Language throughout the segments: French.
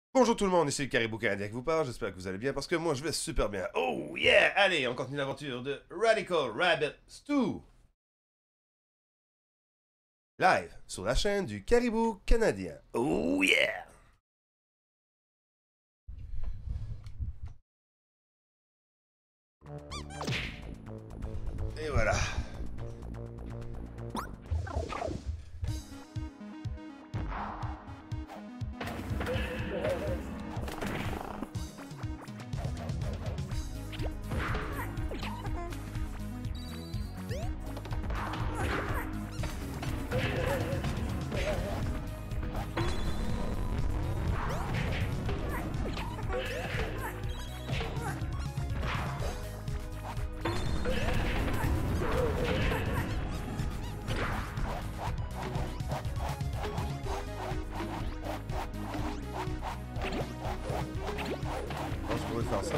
Bonjour tout le monde, ici le Caribou Canadien qui vous parle, j'espère que vous allez bien parce que moi je vais super bien. Oh yeah! Allez, on continue l'aventure de Radical Rabbit Stew. Live sur la chaîne du Caribou Canadien. Oh yeah! Et voilà. Je pourrais faire ça.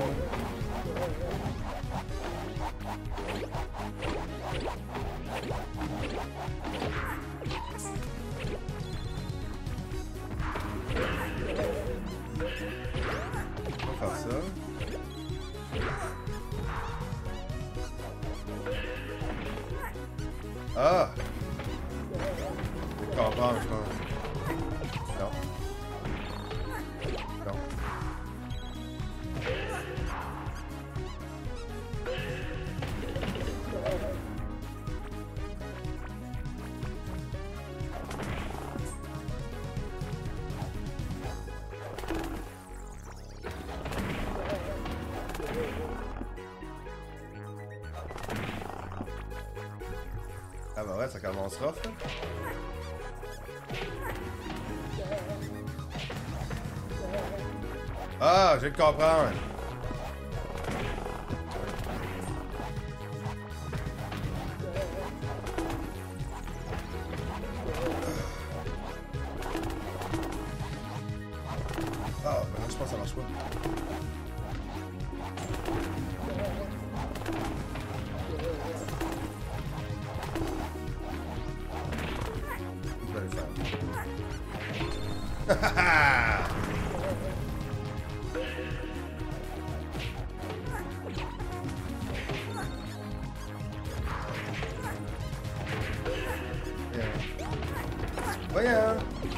On va faire ça. Ah! Je comprends, je pense. Non. Non. Ah bah ouais, ça commence rough, là. Ah, je vais le comprendre. Ah, ben là, je pense que ça marche pas. Je vais le faire. Voyons.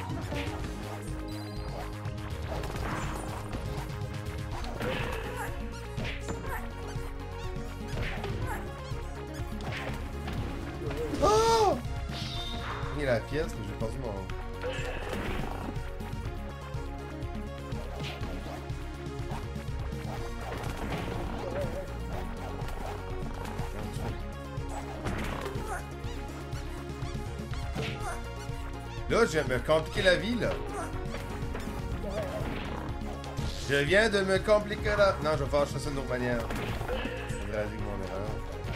Oh! Il y a la pièce, mais j'ai perdu mon... Là, je viens de me compliquer la vie, là. Je viens de me compliquer la... Non, je vais faire ça d'une autre manière. Je vais réaliser mon erreur.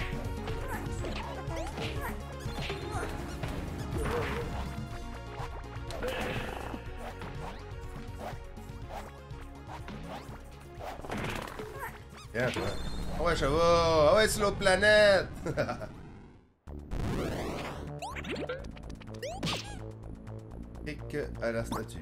Viens, toi. Ah ouais, ça va. Ah ouais, c'est l'autre planète. Kick à la statue.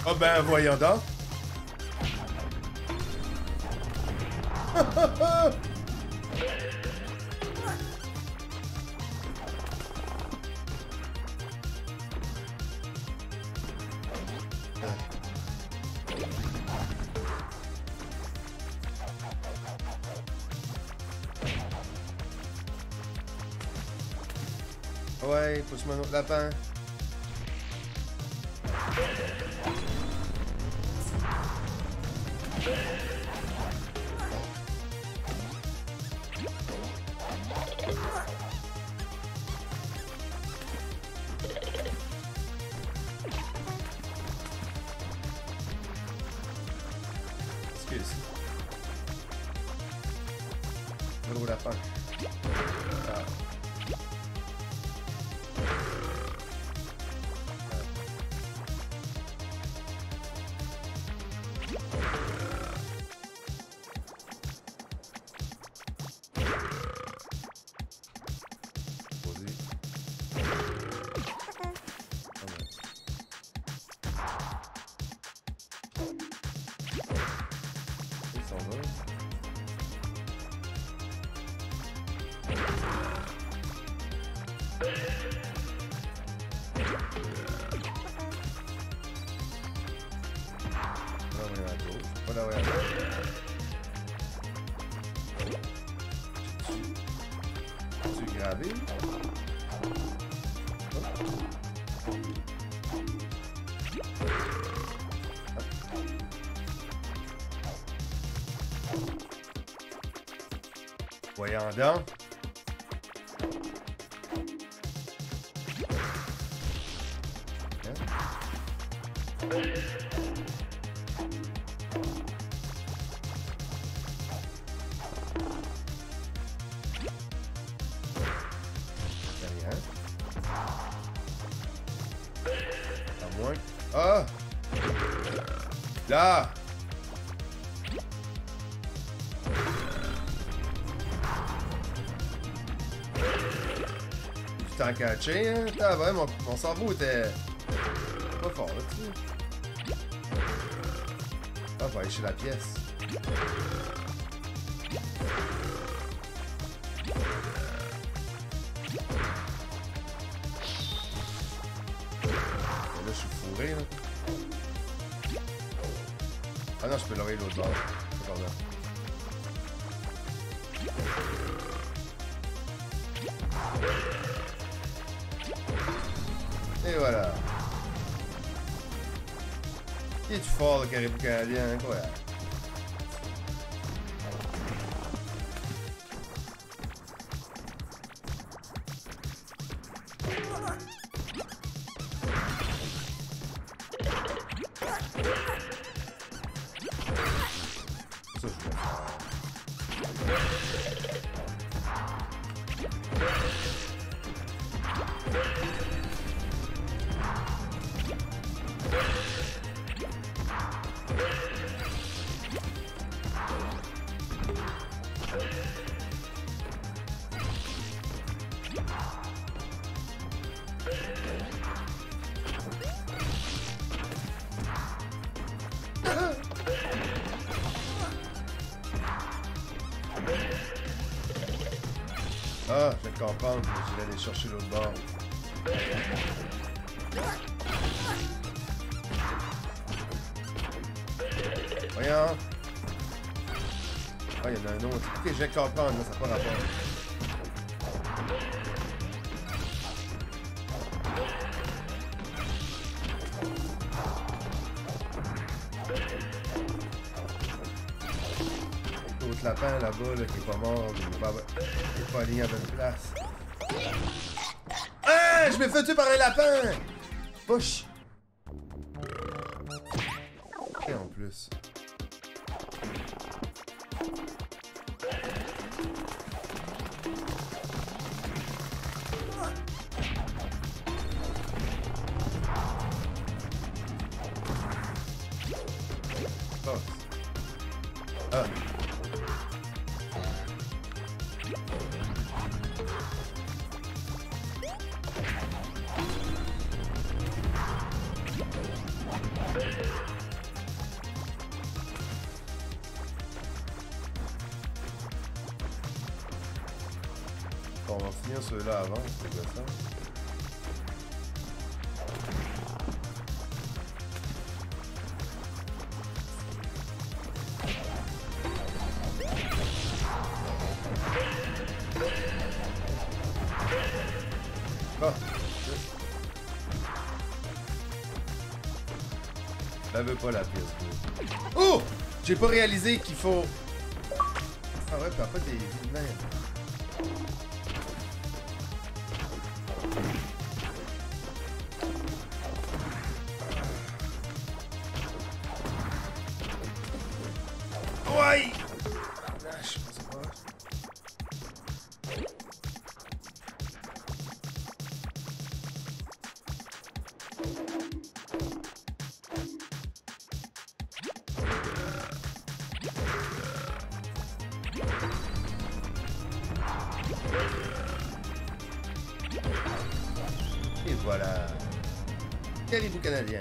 Ah ben, voyons donc. Ouais, pousse-moi un autre lapin. Excuse. Gros lapin. Ah. Tu gravé? Voyons donc. Ah! Là! Tu t'en catché, hein? Ah ouais, mon cerveau était pas fort, là, tu sais. Ah, on va aller chez la pièce. Là, je suis fourré, là. Ah non, je peux l'envoyer l'autre bord. C'est par là. Et voilà. Il est fort, le caribou canadien, incroyable. Ah, je vais comprendre, je vais aller chercher l'autre bord. Voyons. Ah, il y en a un autre. Ok, je vais comprendre, là, ça n'a pas rapport. L'autre lapin là-bas, là, qui est pas mort, il est pas aligné à la bonne place. Ah! Je me fais tuer par un lapin! Push! Et en plus. Ah. finir ceux-là avant, c'est quoi ça? Ah! Je veux pas la pièce. Oh! J'ai pas réalisé qu'il faut... Ah ouais, pis pas des vies de merde. Ouais! Ah, je sais pas. Et voilà. Caribou canadien.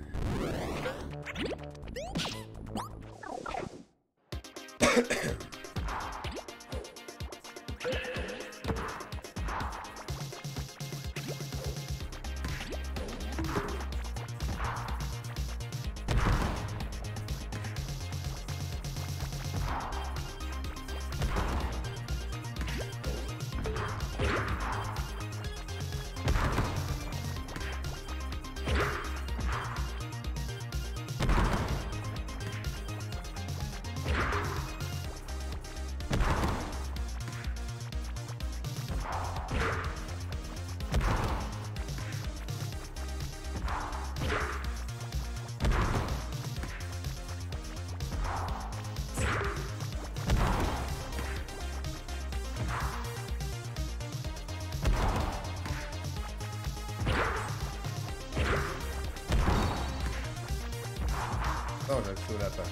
Oh, j'ai le feu au lapin.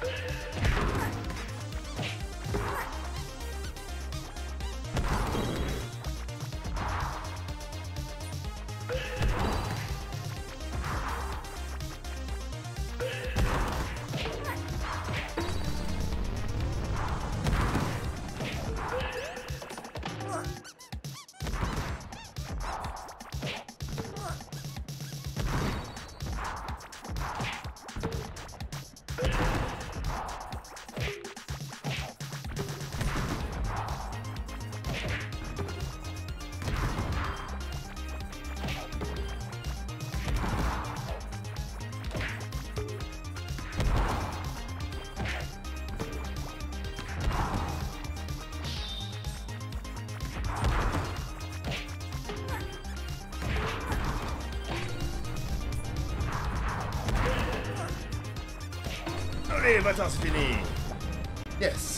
Allez, maintenant c'est fini. Yes.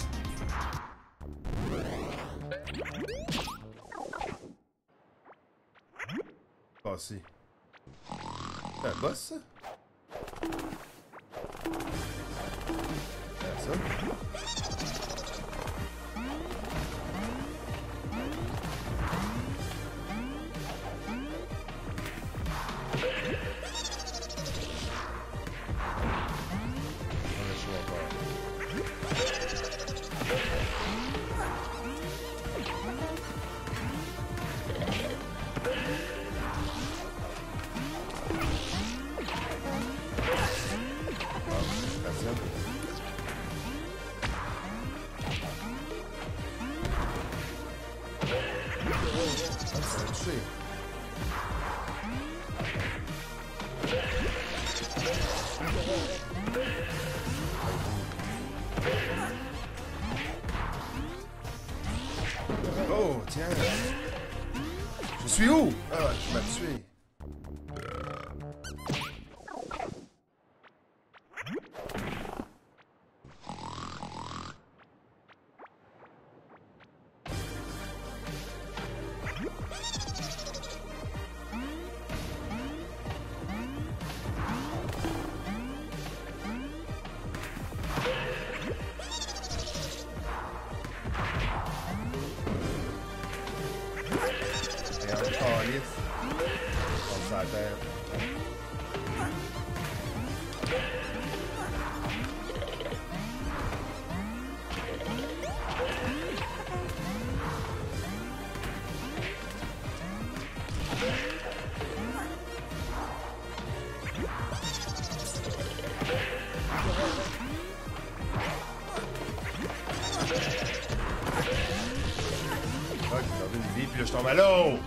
Passé. C'est un boss, ça? Ça. Oh, tiens. Je suis où? Ah, tu m'as tué. Malo!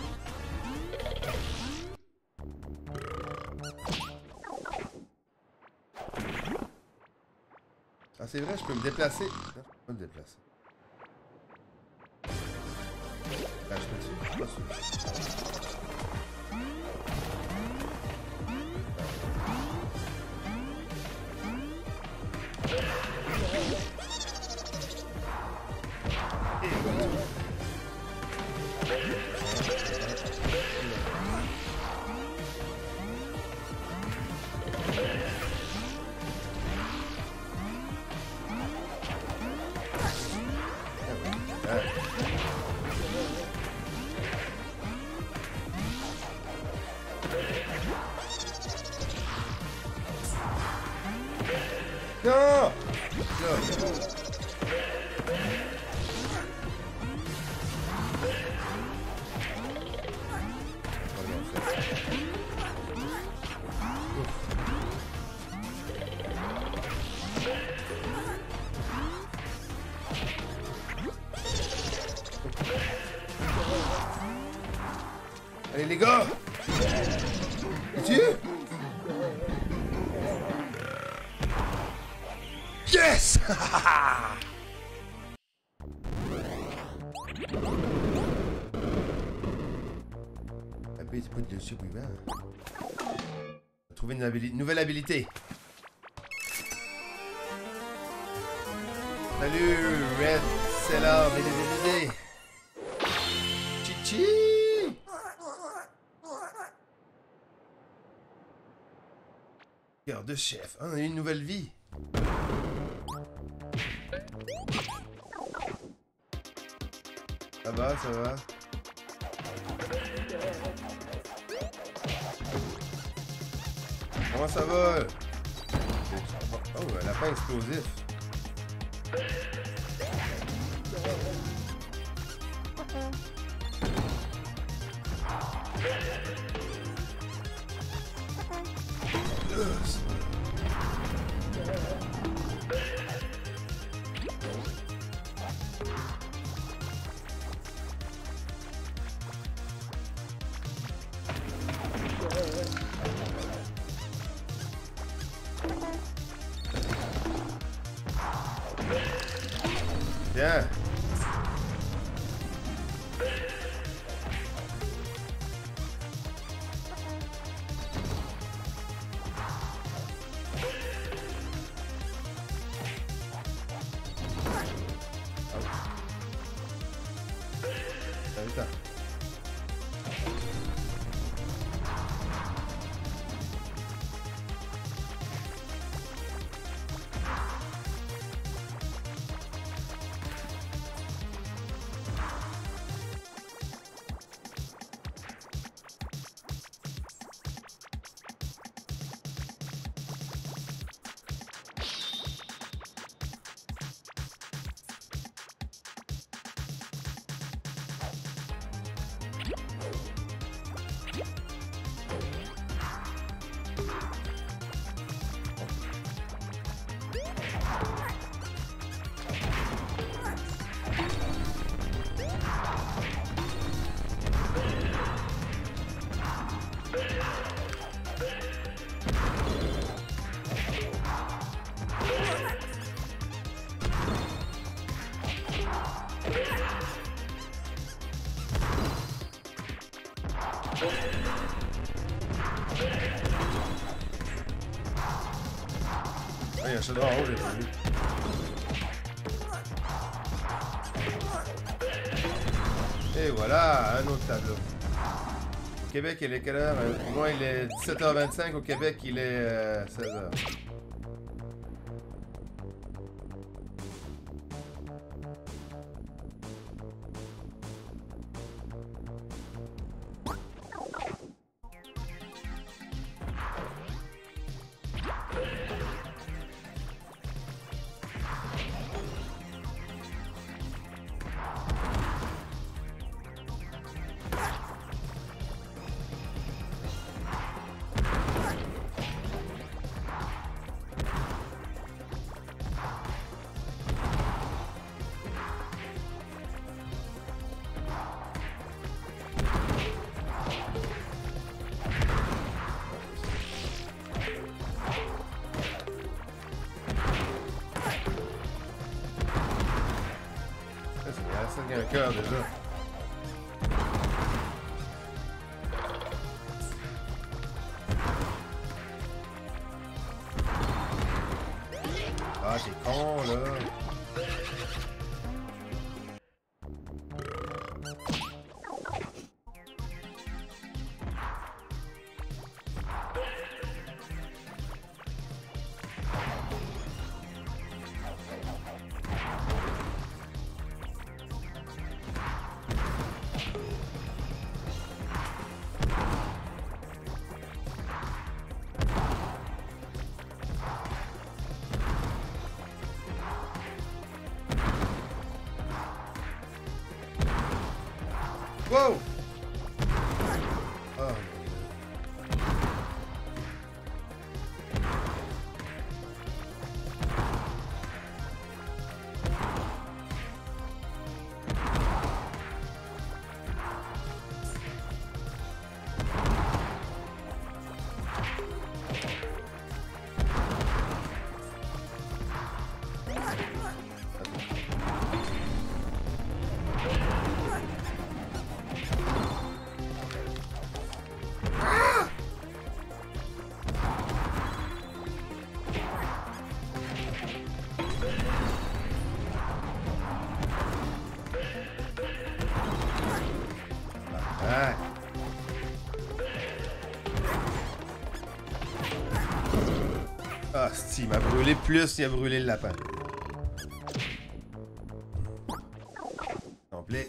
Ah, c'est vrai, je peux me déplacer. Non, je peux pas me déplacer. Ah, je peux-tu? Je suis pas sûr. Non! Allez les gars! Es-tu? Yes! Appuie ce bout de dessus, oui, trouver une nouvelle habilité. Salut, Red Cellar, BDBD. Chichi! Cœur de chef. Ah, on a eu une nouvelle vie. Ça va, ça va. Comment ça va? Oh, un lapin explosif. Bien. Il y a un chat en haut, j'ai pas vu. Et voilà, un autre tableau. Au Québec, il est quelle heure? Moi, il est 17h25. Au Québec, il est 16h. cœur déjà. Ah, t'es con, là. Wow! Oh. Ah. Ah, si, il m'a brûlé plus, il a brûlé le lapin. Complet.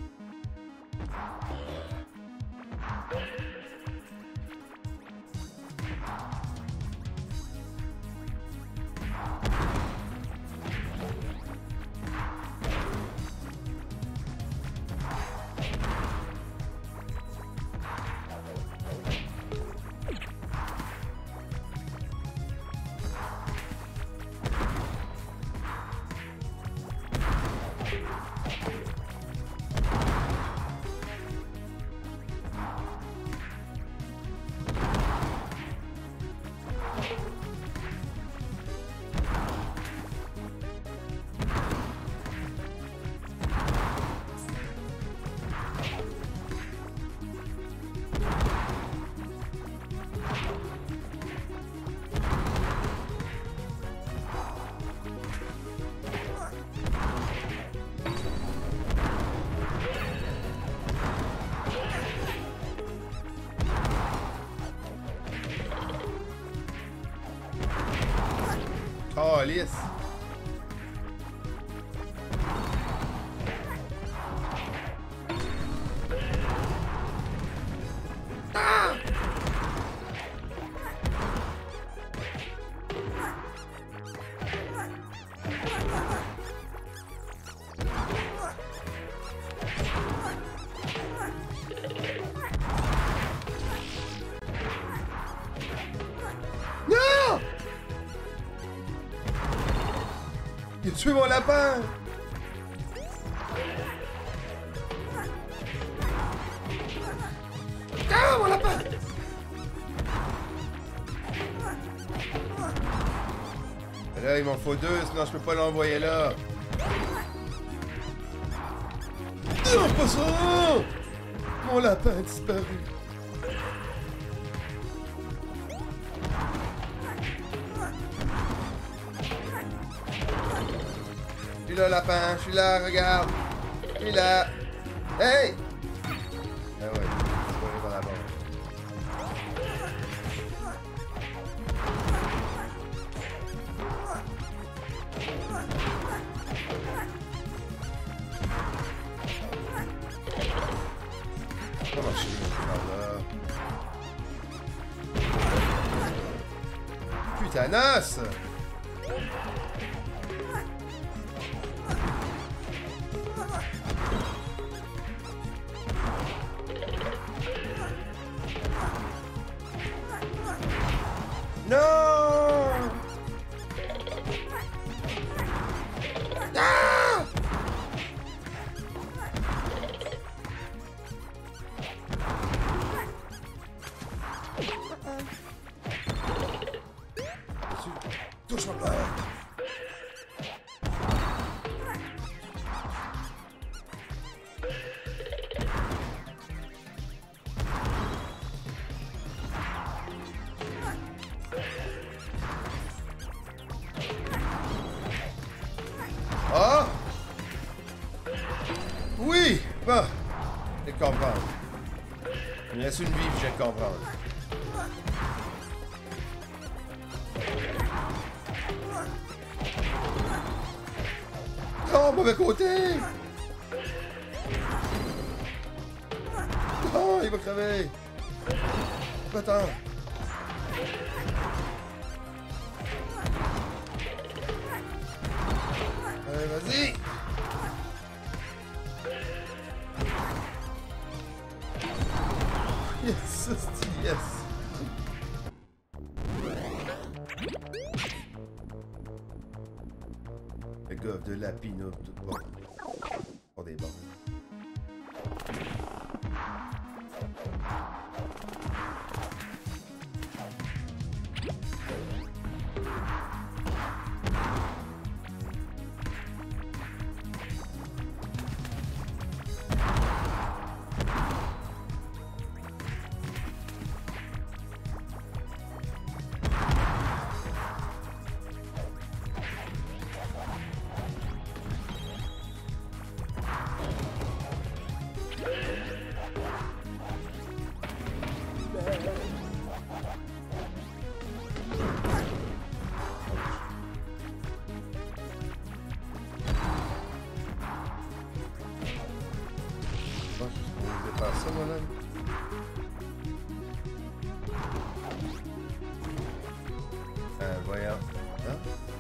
Oh, lisse. Ah! Non! Il a tué mon lapin! Ah, mon lapin! Là, il m'en faut deux, sinon je peux pas l'envoyer là. Non, pas ça! Mon lapin a disparu. Je suis là, lapin, je suis là, regarde. Je suis là. Hey! Ah ouais, je vais aller par là-bas. Ça va marcher, par là. Putanos! Non! Ah! Touche-moi pas! Il me reste une vie, puis je vais comprendre. Oh, mauvais côté! Oh, il va crever! Attends! Allez, vas-y! Yes, yes! Le gars de la pinotte, tout bon. Pas des bons. Voyons. Hein?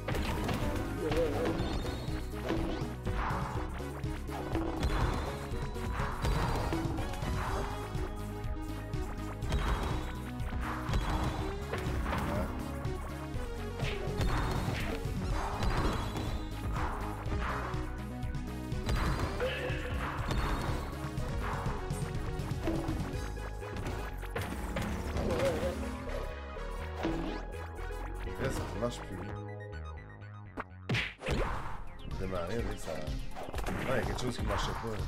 Ça marche plus. Démarrer, mais ça... Ouais, il y a quelque chose qui marchait pas.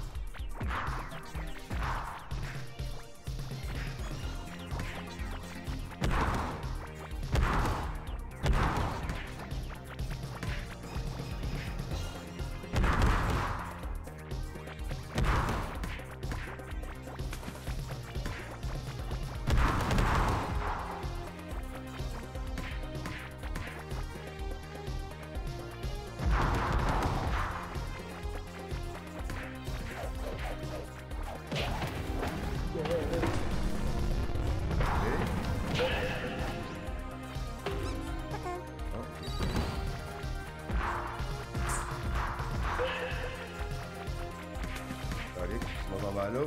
Allez, on va à l'eau.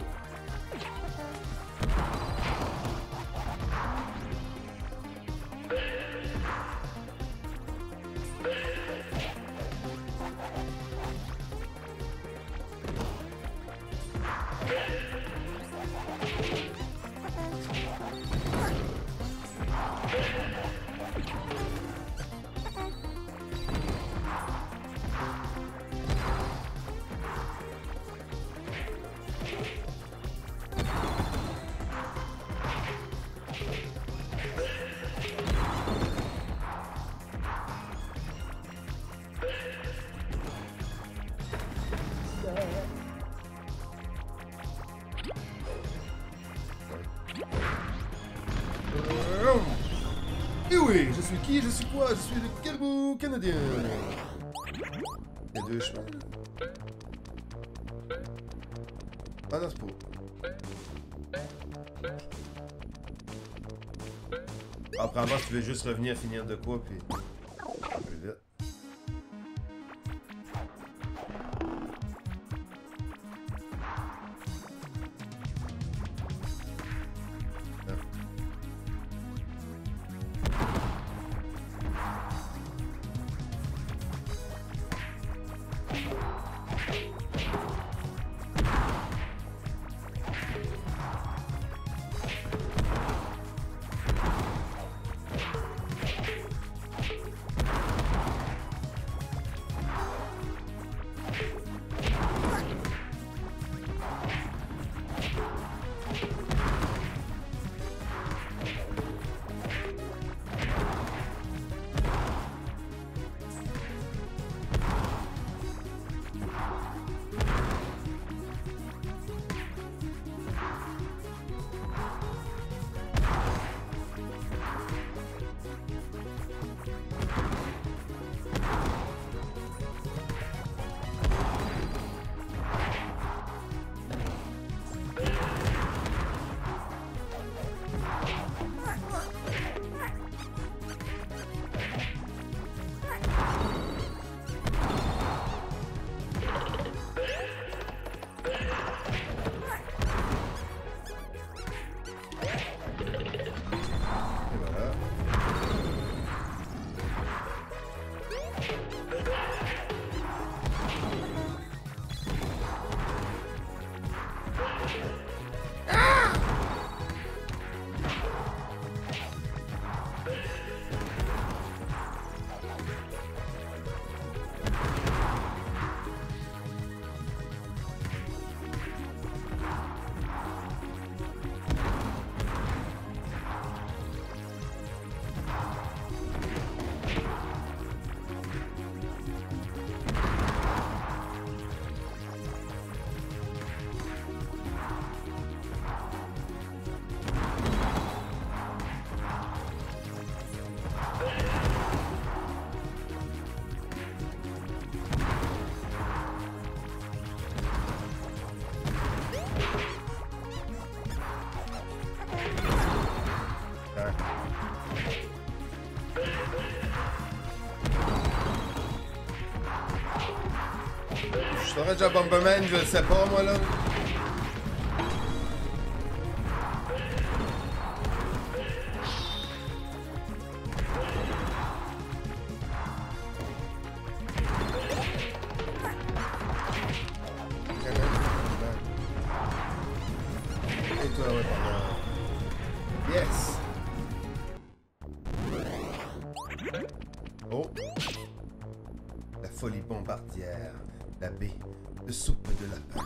Et oui, je suis qui? Je suis quoi? Je suis le Caribou canadien. Il y a deux chemins. Ah non, c'est pas. Apparemment, tu veux juste revenir finir de quoi, puis... Plus vite. Je t'aurais déjà Bomberman, je le sais pas, moi, là. Et toi, ouais, pardon. Yes! Oh! La folie bombardière. La baie de soupe de lapin.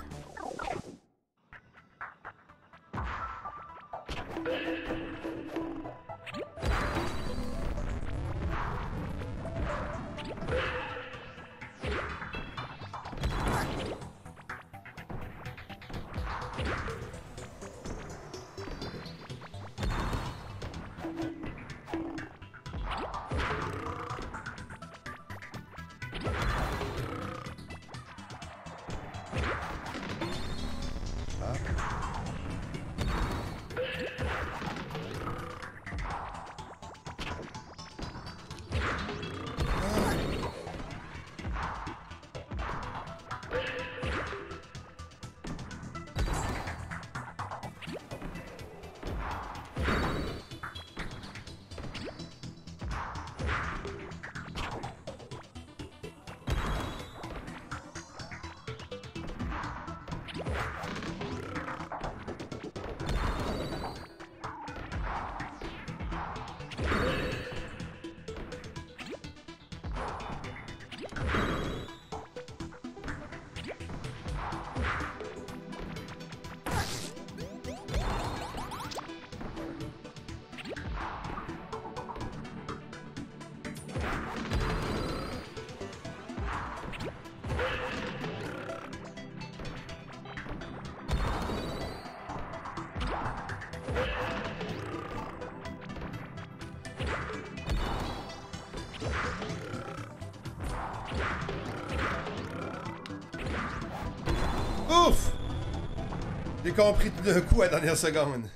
Ouf! J'ai compris tout d'un coup à la dernière seconde.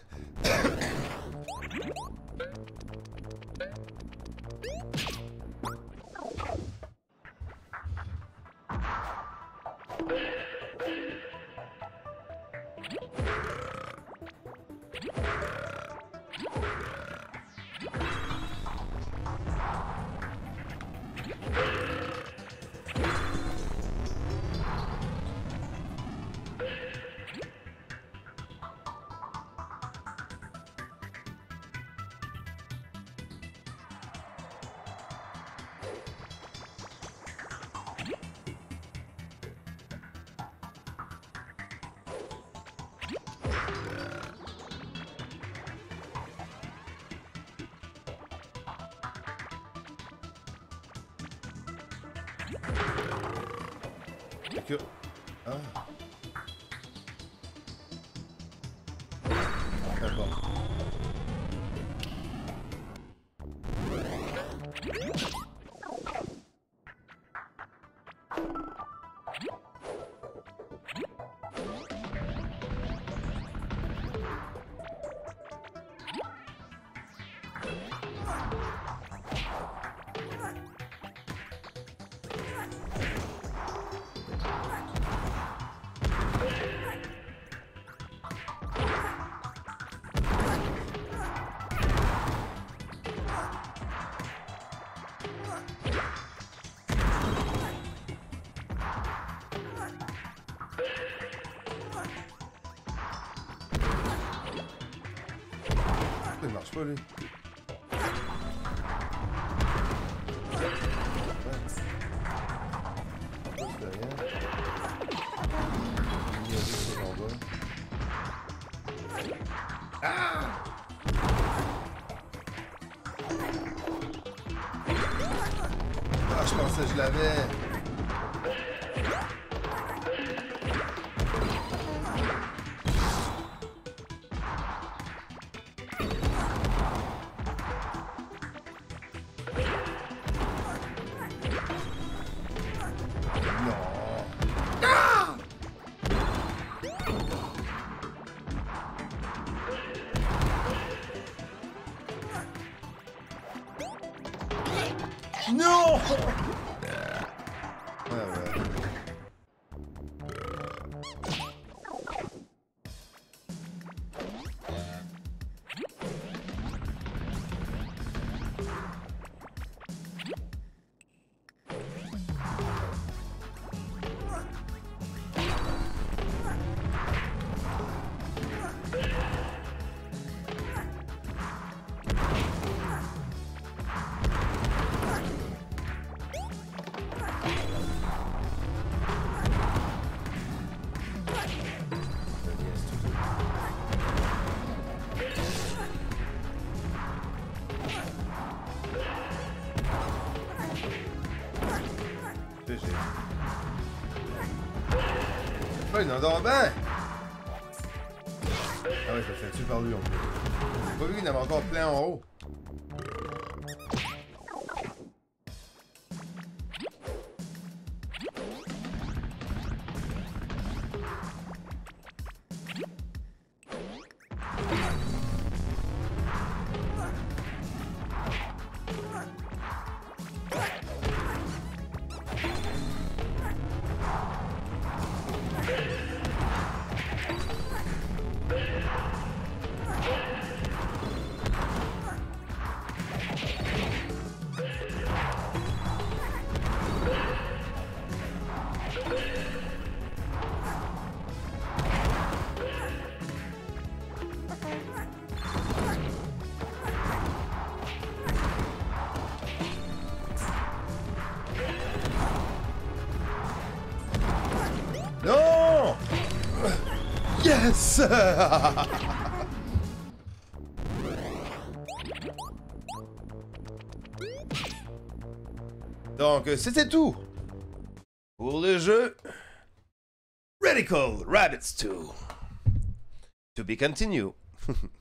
Que... Ah. D'accord. Il marche pas, lui. Ah! Ah, je pensais que je l'avais. Non! Ouais, ouais. Ah, il en a donc ben! Ah ouais, ça fait tuer par lui en plus. J'ai pas vu qu'il y en avait encore plein en haut. Non! Yes! Donc, c'était tout pour le jeu Radical Rabbids 2. To be continued.